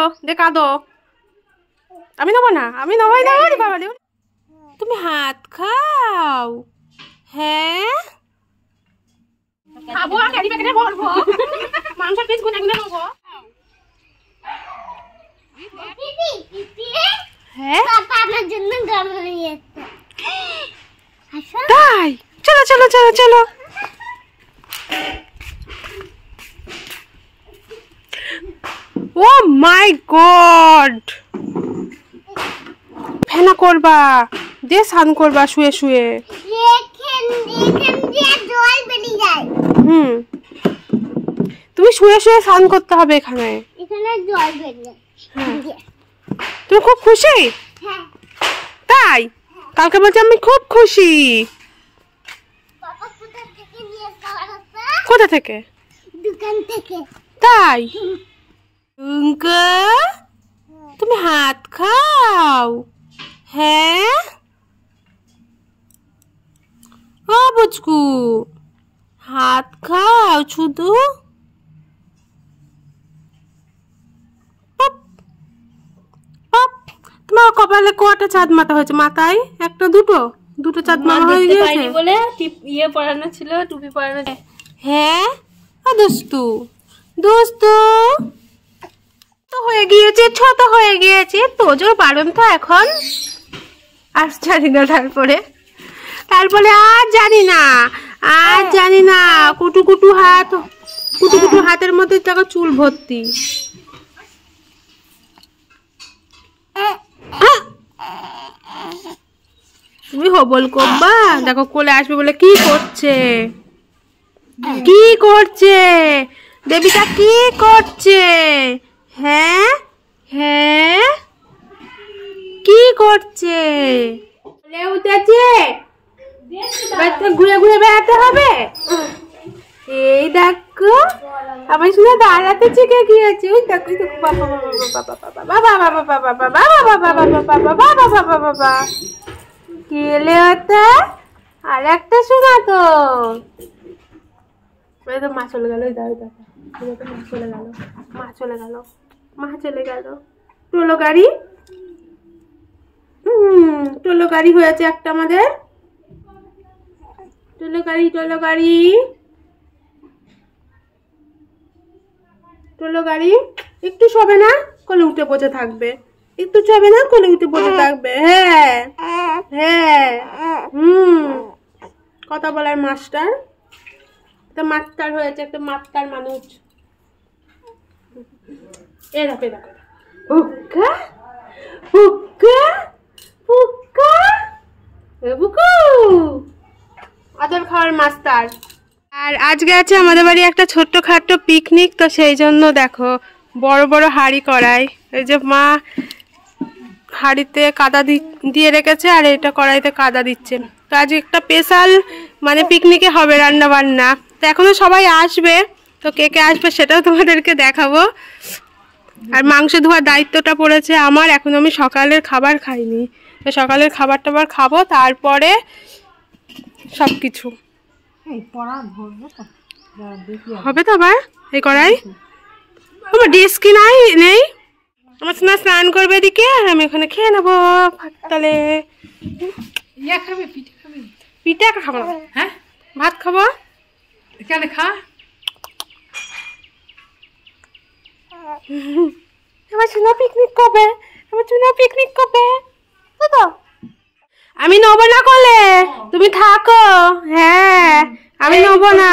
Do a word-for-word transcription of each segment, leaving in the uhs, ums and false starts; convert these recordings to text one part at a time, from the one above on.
দে কাঁদো। আমি নেবো না, আমি নেবোই না। ওরে বাবা, তুমি হাত খাও? হ্যাঁ খাবো, ক্যারি প্যাকেটে ভরবো, মাংসের পিস গুনে গুনে নেবো। হ্যাঁ আমার জন্য গরম নিয়েছে। তাই চলো চলো চলো চলো। ও মাই গড, ফেনা করবা দে, স্নান করবা শুয়ে শুয়ে। হুম তুমি শুয়ে শুয়ে স্নান করতে হবে এখানে। তুমি খুব খুশি? তাই কালকে বলছি আমি খুব খুশি। কোথা থেকে? দোকান থেকে। তাই তুমি হাত খাও? হ্যাঁ ও বুচকু, হাত খাও শুধু। তোমার কপালে কটা চাঁদ মাথা হয়েছে? মাথায় একটা দুটো দুটো চাঁদ মাথা হয়ে গিয়েছে বলে ইয়ে পরানো ছিল, টুপি পরানো। হ্যাঁ দোস্তু দোস্তু তো হয়ে গিয়েছে, ছোট হয়ে গিয়েছে, তোজোর বারণ তো এখন। আর জানি না তারপরে তারপরে আর জানি না আর জানি না কুটু কুটু হাত, কুটু কুটু হাতের মধ্যে দেখো চুল ভর্তি। তুমি হবল করবা? দেখো কোলে আসবে বলে কি করছে, কি করছে দেবিকা, কি করছে? হ্যাঁ হ্যাঁ কি করছে? উঠেছে ঘুরে ঘুরে বেড়াতে হবে। এই দেখো আমার শুনে দাঁড়াতে শিখে গিয়েছে। ওই দেখো বাবা বাবা বাবা বাবা বাবা বাবা বাবা বাবা বাবা বাবা বাবা বাবা কেলে হতে আর একটা শোনা তো। মা চলে গেল, দাও দেখো মা চলে গেল, মা চলে গেল, মা চলে গেল। টোলো গাড়ি, হম টোলো গাড়ি হয়েছে একটা আমাদের। টোলো গাড়ি টোলো গাড়ি টোলো গাড়ি। একটু শোবে না, কোলে উঠে বসে থাকবে। একটু শোবে না, কোলে উঠে বসে থাকবে। হ্যাঁ হ্যাঁ হুম কথা বলার মাস্টার, একটা মাস্টার হয়েছে, একটা মাস্টার মানুষ। এ দেখো দেখো হুক্কা হুক্কা হুক্কা বুকু আদর খাওয়ার মাস্টার। আর আজকে আছে আমাদের বাড়ি একটা ছোট্ট খাট্ট পিকনিক, তো সেই জন্য দেখো বড় বড় হাঁড়ি কড়াই। এই যে মা হাঁড়িতে কাদা দিয়ে রেখেছে আর এটা কড়াইতে কাদা দিচ্ছে। তো আজ একটা স্পেশাল মানে পিকনিকে হবে রান্না বান্না। তো এখনো সবাই আসবে, তো কে কে আসবে সেটাও তোমাদেরকে দেখাবো। আর মাংস ধোয়ার দায়িত্বটা পড়েছে আমার। এখন আমি সকালের খাবার খাইনি, তো সকালের খাবার টাবার খাবো, তারপরে সব কিছু হবে। তো আবার এই কড়াই আমার ডিশ কি নাই নেই, আমার সোনা স্নান করবে এদিকে, আর আমি ওখানে খেয়ে নেবো ভাত। তাহলে পিঠা খাবো না, হ্যাঁ ভাত খাবো। কেন খা, আমার সোনা পিকনিক করবে, আমার সোনা পিকনিক করবে। তো আমি নেবো না করলে তুমি থাকো। হ্যাঁ আমি নেবো না,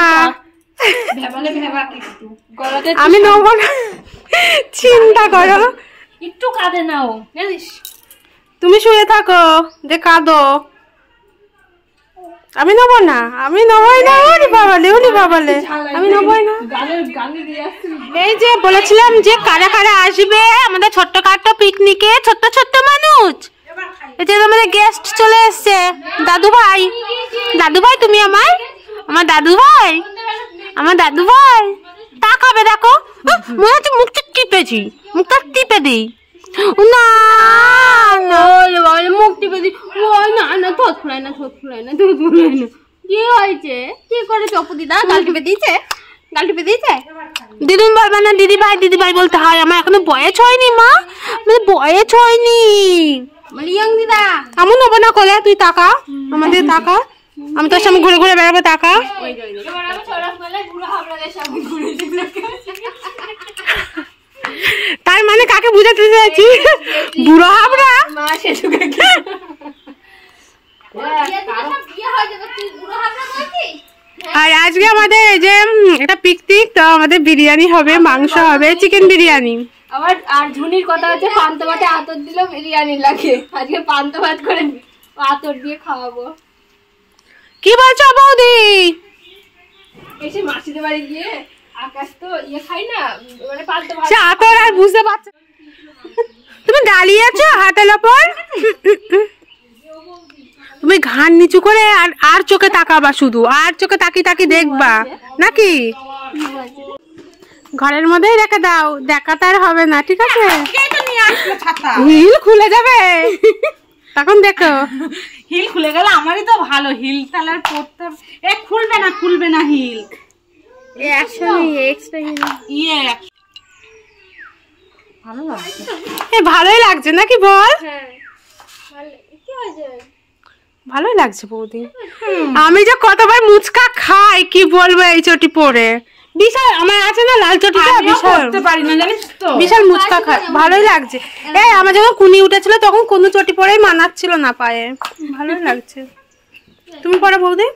আমি নেবো না, চিন্তা করো একটু কাঁদে নাও। তুমি শুয়ে থাকো, যে কাঁদো। আমি নেবো না, আমি নেবোই না। ওরে বাবালে ওরে বাবালে আমি নেবোই না। এই যে বলেছিলাম যে কারা কারা আসবে আমাদের ছোট্ট খাট্ট পিকনিকে, ছোট্ট ছোট্ট মানুষ। এই যে আমাদের গেস্ট চলে এসছে, দাদু ভাই। দাদু ভাই তুমি আমার, আমার দাদু ভাই, আমার দাদু ভাই তাকাবে। দেখো মনে হচ্ছে মুখটা টিপেছি, মুখটা টিপে দিই না মুখ টিপে দিই। না না ঠোঁট ফুলাই না, ঠোঁট ফুলাই না, ঠোঁট ফুলাই না। কি হয়েছে? কি করে চপু দিদা গাল টিপে দিয়েছে, গাল টিপে দিয়েছে? দিদুন বলবে না দিদি ভাই দিদি ভাই বলতে হয়, আমার এখনো বয়স হয়নি মা, মানে বয়স হয়নি। দিদা এমন হবো না কোলে, তুই টাকা আমাদের টাকা, আমি তোর সামনে ঘুরে ঘুরে বেড়াবো টাকা। তার মানে কাকে বুঝাতে চাইছি? বুড়ো হাবড়া। আর আজকে আমাদের এই যে একটা পিকনিক, তো আমাদের বিরিয়ানি হবে, মাংস হবে, চিকেন বিরিয়ানি। আবার আর ঝুনির কথা হচ্ছে পান্তা ভাতে আতর দিলেও বিরিয়ানি লাগে, আজকে পান্তা ভাত করে আতর দিয়ে খাওয়াবো। কি বলছো বৌদি? এসে মাসিদের বাড়ি গিয়ে আকাশ তো ইয়ে খাই না, মানে পান্তা ভাত আতর আর বুঝতে পারছো? তুমি দাঁড়িয়ে আছো হাতের ওপর, তুমি ঘাড় নিচু করে আর আর চোখে তাকাবা, শুধু আর চোখে তাকি তাকি দেখবা নাকি? ঘরের মধ্যেই রেখে দাও, দেখা তার হবে না, ঠিক আছে? হিল খুলে যাবে তখন দেখো। হিল খুলে গেল আমারই তো ভালো, হিল তাহলে পড়তে এ খুলবে না, খুলবে না হিল। ইয়ে ভালো লাগছে, এ ভালোই লাগছে নাকি বল? ভালোই লাগছে বৌদি। আমি যে কতবার মুচকা খাই কি বলবো এই চটি পরে, বিশাল আমার আছে না লাল চটিটা, বিশাল করতে পারি না জানিস তো, বিশাল মুচকা খাই, ভালোই লাগছে। এই আমার যখন কুনি উঠেছিল তখন কোনো চটি পরেই মানাচ্ছিল না পায়ে, ভালোই লাগছে। তুমি পরে বৌদি?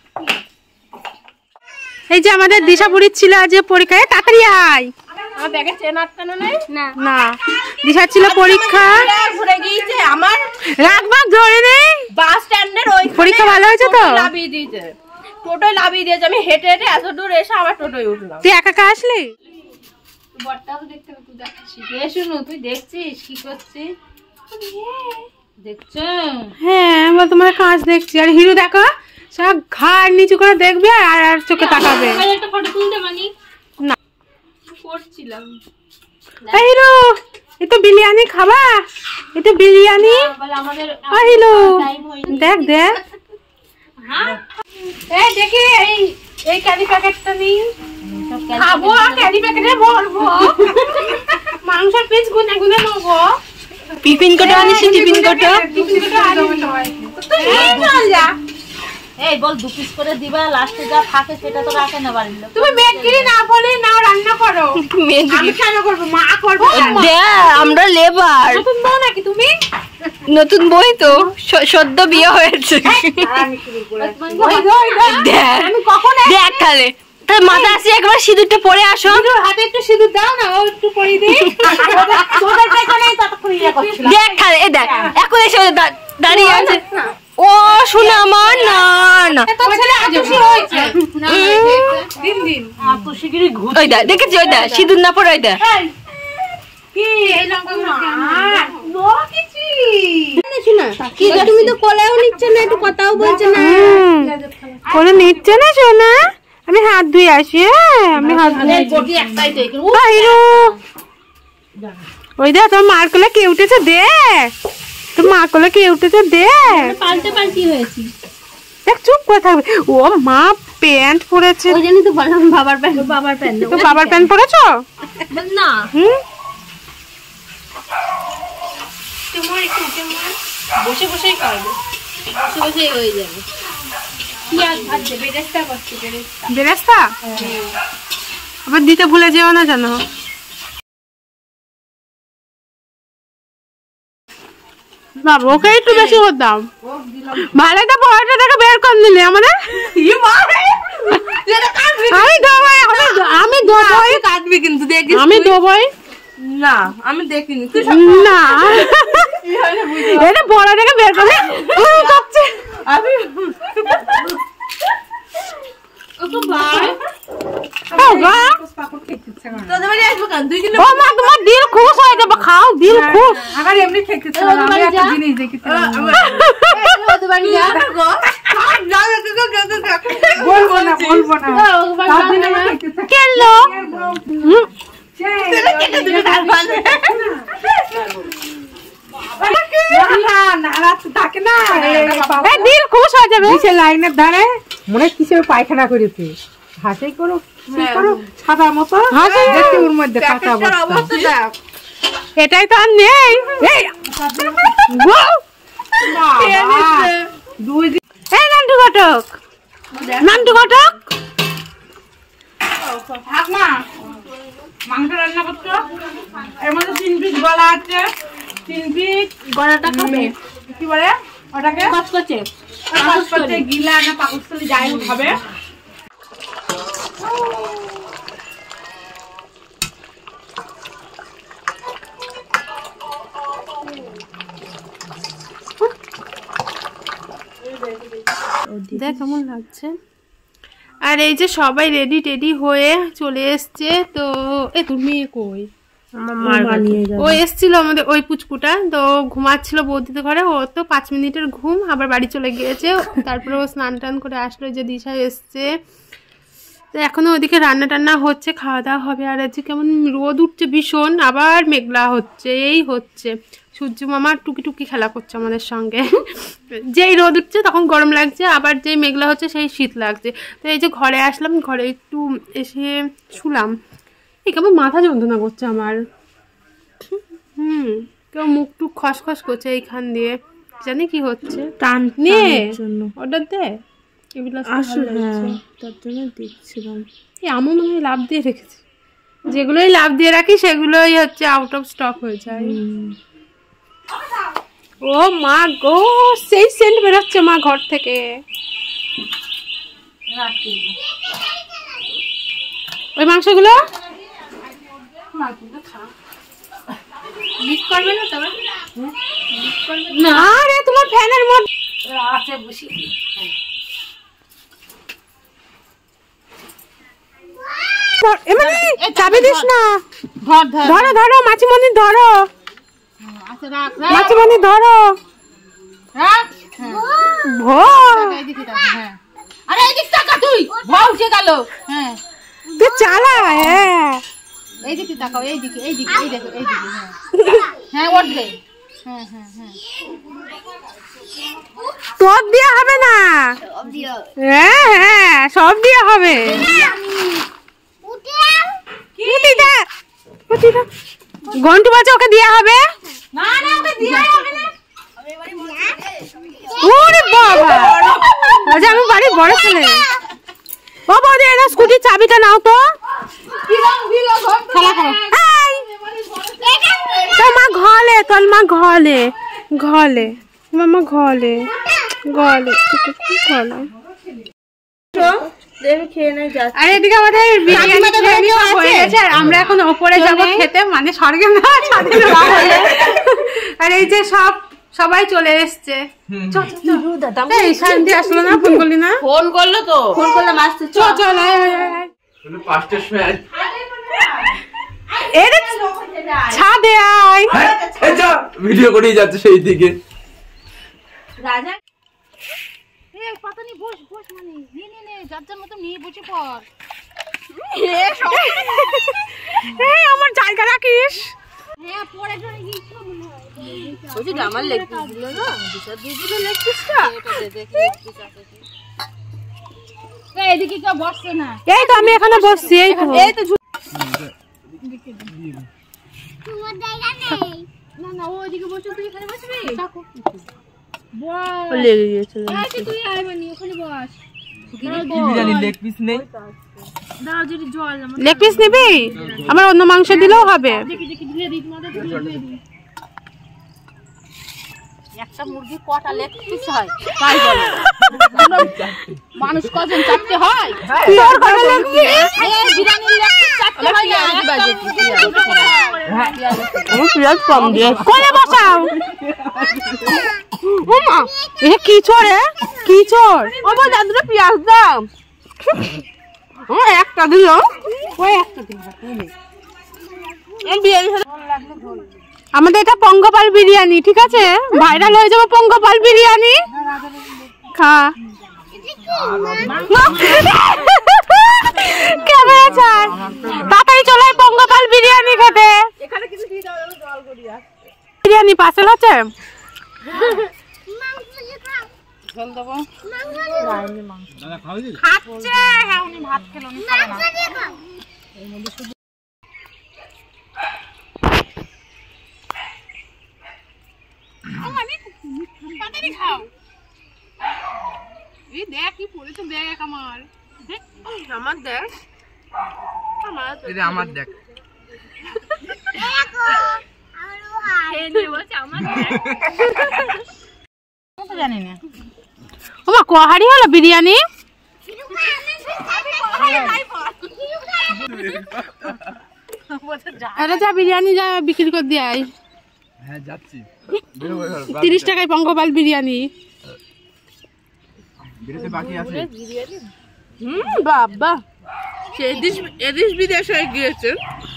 এই যে আমাদের দিশাপুরীর ছিল আজ পরীক্ষায়, তাড়াতাড়ি আয়। আমার ব্যাগে চেন আটকানো নেই না, না দিশার ছিল পরীক্ষা, ঘুরে গিয়েছে আমার রাখবা জোরে নেই, বাস স্ট্যান্ডের ওই পরীক্ষা ভালো হয়েছে তো? লাভিয়ে দিয়েছে, টোটোয় লাভিয়ে দিয়েছে, আমি হেঁটে হেঁটে এত দূর এসে আবার টোটোয় উঠলাম। তুই একা একা আসলি? বড়টাও দেখতে হবে, তুই দেখছিস? এ শুনু, তুই দেখছিস কি করছিস? দেখছো? হ্যাঁ আমরা তোমার কাজ দেখছি। আর হিরো দেখো সব ঘাড় নিচু করে দেখবে আর আর চোখে তাকাবে। একটা ফটো তুলতে মানি না করছিলাম। এই হিরো এই তো বিরিয়ানি খাবা, এই তো বিরিয়ানি। বলে আমাদের হিরো টাইম হয়নি। দেখ দেখ, হ্যাঁ এই দেখি এই এই ক্যারি প্যাকেটটা নিই, খাবো আর ক্যারি প্যাকেটে ভরবো, মাংসের পিস গুনে গুনে নেবো। টিফিন কোটা আনিস, টিফিন কোটা টিফিন কোটা আনিস তুই নিয়ে চল যা। এই বল দু পিস করে দিবা, লাস্টে যা থাকে সেটা তো রাখে না বাড়ির লোক। তুমি মেয়েগিরি না বলে নাও রান্না করো। আমি কেন করবো, মা করবে। আমরা লেবার, নতুন বউ নাকি তুমি? নতুন বই তো, সদ্য বিয়ে হয়েছে। আমি কখন দেখ খালে তার মাথা আসি, একবার সিঁদুরটা পরে আসো। হাতে একটু সিঁদুর দাও না, ও একটু পরিয়ে দিই। তোদের পেছনেই ততক্ষণ ইয়ে করছিলাম। দেখ খালে এই দেখ এখন এসে দাঁড়িয়ে আছে। ও শোনা আমার না না তোর ছেলে খুশি হয়েছে দিন দিন। এত শিগগিরই ঘুষ ওই দেখ দেখেছি, ওই দেখ সিঁদুর না পরে ওই দেখ কি এই লঙ্কাগুলো নো কিছু কি তুমি তো কোলেও নিচ্ছ না, একটু কথাও বলছো না। কোলে নিচ্ছে না সোনা, আমি হাত ধুয়ে আসি। হ্যাঁ আমি হাত ধুয়ে একটাই দেখ। ওই দেখ তোর মার কোলে কে উঠেছে, দেখ তোর মা কোলে কে উঠেছে, দেখ পাল্টে পাল্টি হয়েছি। দেখ চুপ করে থাকবে। ও মা প্যান্ট পরেছে, ওই জন্যই তো বললাম বাবার প্যান্ট, বাবার প্যান্ট তো বাবার প্যান্ট পরেছো না। হুম বসে বসেই করবে, বসে বসেই হয়ে যাবে। বেরেস্তা আবার দিতে ভুলে যেও না জানো। বাবা ওকে একটু বেশি করতাম, ভালো একটা পরোটা থেকে বের করে নিলে আমাদের। আমি দোবাই আমি দোবাই কাটবি কিন্তু দেখিস। আমি দোবাই না আমি দেখিনি, না এটা বড় থেকে বের করে কাঁপছে। আমি তোদের বাড়ি আসবো কেন? দুই কিলো তোমার দিল খুশ হয়ে যাবে, খাও দিল খুশ। আবার এমনি খেতে আমি একটা জিনিস দেখেছিলাম, ওদের বাড়ি যা বলবো না বলবো না কেলো দিল খুশ হয়ে যাবে। লাইনের ধারে মনে কিসের পায়খানা করেছে, হাসি করো করো সাদা মতো দেখতে ওর মধ্যে কাঁচা অবস্থা। এটাই তো আর নেই। দুই দিন এই নান্টু ঘটক, নান্টু ঘটক, থাক মা, মাংস রান্না করছো। এর মধ্যে তিন পিস গলা আছে, তিন পিস গলাটা খাবে কি বলে ওটাকে কচকচে পাকস্থলী, গিলা না পাকস্থলী যাই হোক হবে। দেখ কেমন লাগছে। আর এই যে সবাই রেডি টেডি হয়ে চলে এসছে। তো এ তুমি কই? ও এসছিল আমাদের ওই পুচকুটা, তো ঘুমাচ্ছিল বৌদিতে ঘরে। ও তো পাঁচ মিনিটের ঘুম, আবার বাড়ি চলে গিয়েছে। তারপরে ও স্নান টান করে আসলো, যে দিশা এসছে। তো এখনো ওদিকে রান্না টান্না হচ্ছে, খাওয়া দাওয়া হবে। আর আজকে কেমন রোদ উঠছে ভীষণ, আবার মেঘলা হচ্ছে, এই হচ্ছে। সূর্য মামা টুকি টুকি খেলা করছে আমাদের সঙ্গে। যেই রোদ উঠছে তখন গরম লাগছে, আবার যেই মেঘলা হচ্ছে সেই শীত লাগছে। তো এই যে ঘরে আসলাম, ঘরে একটু এসে শুলাম। এই কেমন মাথা যন্ত্রণা করছে আমার। হুম কেউ মুখ টুক খসখস করছে এইখান দিয়ে, জানি কি হচ্ছে। টান নিয়ে অর্ডার দে, এগুলো তার জন্য দেখছিলাম। এই আমার মনে হয় লাভ দিয়ে রেখেছি, যেগুলোই লাভ দিয়ে রাখি সেগুলোই হচ্ছে আউট অফ স্টক হয়ে যায়। ও মা গো, সেই সেন্ট বেরোচ্ছে মা ঘর থেকে। ওই মাংসগুলো না রে, তোমার ফ্যানের মধ্যে আছে বসি। চাবি দিস না, ধরো ধরো মাছিমণি ধরো, মাছিমণি ধরো। আরে এদিক তাকা, তুই ভয় উঠে গেল। হ্যাঁ তুই চালা। হ্যাঁ এইদিকে তাকাও, এইদিকে এইদিকে এই দেখো এইদিকে। হ্যাঁ হ্যাঁ উঠবে। হ্যাঁ হ্যাঁ হ্যাঁ তোর দিয়া হবে না। হ্যাঁ হ্যাঁ সব দিয়া হবে। ঘন্টু বাজে ওকে দিয়া হবে। না না ওকে দিয়া হবে না। ওরে বাবা, আজ আমি বাড়ি বড় ছেলে। ও বৌদি এর স্কুটির চাবিটা নাও তো। খেলা করো। তোর মা ঘলে, তোর মা ঘলে ঘলে মামা ঘলে ঘলে ঘলে। আর এদিকে আমাদের বিরিয়ানি হয়ে গেছে, আর আমরা এখন ওপরে যাবো খেতে, মানে স্বর্গে না ছাদে। আর এই যে সব সবাই চলে এসছে। আসলো না, ফোন করলি না? ফোন করলো তো, ফোন করলে মাসতে চল চল। পাঁচটার সময় ছাদে আয়, ভিডিও করেই যাচ্ছে সেই দিকে। রাজা এই পাতা নি বস বস, মানে নে নে নে যার যার মতো নিয়ে বসে পড়। এই আমার জায়গা রাখিস। হ্যাঁ পড়ে পড়ে গিয়েছিল মনে হয়। ওই যে আমার লেগ পিস দিল না, দুটো দিয়ে দিল লেগ পিসটা। এটা দে দেখি লেগ পিস আছে কি। এই এদিকে কেউ বসছে না। এই তো আমি এখানে বসছি। এই তো এই তো তোমার জায়গা নেই। না না ওইদিকে বসো, তুই এখানে বসবি। থাকো বস, লেগে গিয়েছে। এই তুই আয় বানি ওখানে বস। বিরিয়ানি লেগ পিস নেই। দাও যদি জল আমার লেগ পিস নিবি? আমার অন্য মাংস দিলেও হবে। দেখি দেখি দিয়ে দিই, তোমাদের দিয়ে দিই। একটা মুরগি কটা লেগ পিস হয় তাই বলো? মানুষ কজন চারটে হয়? তোর কটা লেগ পিস? এই বিরিয়ানির লেগ পিস চারটে হয় না, এক বাজে দুটো করে হয়। আমি পিয়াজ কম দিয়ে কোলে বসাও। ওমা এ কি চোরে, কি চোর? ও বল দাদুরে পিয়াজ দাও। ও একটা দিও, ওই একটা দিও। এই বিরিয়ানি আমাদের এটা পঙ্গপাল বিরিয়ানি, ঠিক আছে? ভাইরাল হয়ে যাবে পঙ্গপাল বিরিয়ানি। খা ক্যামেরা ছাড়, তাড়াতাড়ি চলে পঙ্গপাল বিরিয়ানি খেতে। বিরিয়ানি পার্সেল আছে? ঝোল দেবো। খাচ্ছে, হ্যাঁ উনি ভাত খেলো, উনি খাবে না। খাও। এই দেখ কি পড়েছে, দেখ আমার আমার দেখ আমার আমার দেখ জানি না। ও মা কোহারি হলো বিরিয়ানি। আরে যা বিরিয়ানি যা বিক্রি করে দিয়ে আই। হ্যাঁ যাচ্ছি। তিরিশ টাকায় পঙ্গপাল বিরিয়ানি। বিরিয়ানি বাকি আছে। হুম বাবা সেই দেশ এদেশ বিদেশ হয়ে গিয়েছে।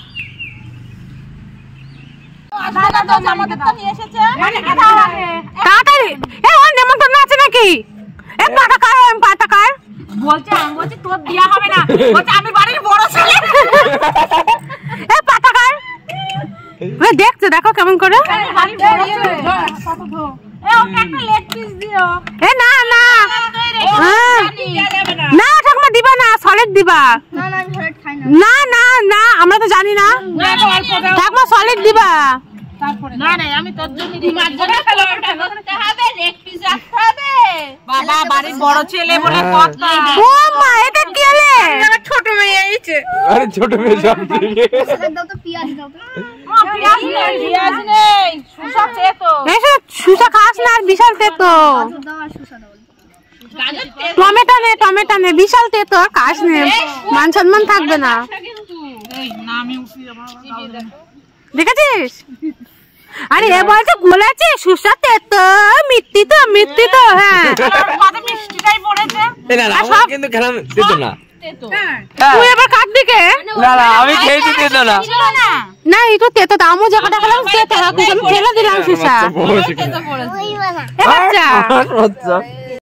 তাড়াতাড়ি এ ওর নেমন্তন্ন আছে নাকি? এ পাটা কার পাটা কার বলছে আমি বলছি তোর দেয়া হবে না, বলছে আমি বাড়ির বড় ছেলে। এ পাটা কার ওই দেখতে দেখো কেমন করে। এ ওকে একটা লেগ পিস দিও। এ না না না ঠাকুমা দিবা না, সলিড দিবা। না না আমি সলিড খাই না। না না না আমরা তো জানি না। ঠাকুমা সলিড দিবা। না না আমি তোর জন্য তোমার জন্য খাওয়াটা করতে হবে, লেগ পিস রাখতে হবে। বাবা বাড়ির বড় ছেলে বলে কথা। ও মা এটা কি হলে? আমার ছোট মেয়ে এইছে। আরে ছোট মেয়ে সব দিকে সলিড দাও তো, পেঁয়াজ দাও তো। ও পেঁয়াজ নেই, পেঁয়াজ নেই, সুসা তেতো। এসে সুসা খাস না, আর বিশাল তেতো। গাজর দাও আর শসা দাও। গাজর টমেটো নে টমেটো নে, বিশাল তেতো, আর খাস নে, মান সম্মান থাকবে না। কিন্তু এই না আমি উঠি আমার দেখেছিস? আরে এ বলছে গোলাচে সুসা তেতো, মিত্তি তো মিত্তি তো। হ্যাঁ মাঝে মিষ্টিটাই পড়েছে। না না আমার কিন্তু খেলাম দিত না। তেতো তুই এবার কাট দিকে। না না আমি খেয়ে দিতে দিত না। ছিল না না এই তো তেতো, আমও জায়গাটা খেলাম তেতো, আমি ফেলে দিলাম সুসা। তেতো পড়েছে। ওই বানা। এ বাচ্চা আচ্ছা